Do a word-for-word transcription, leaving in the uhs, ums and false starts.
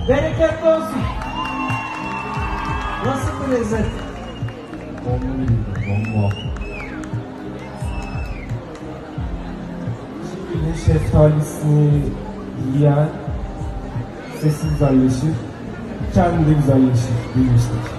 Bereketli olsun. Nasıl bir lezzet? Bomba gibi, bomba. Şimdi şeftalisini yiyen sesi güzelleşir, kendi de güzelleşir demiştik.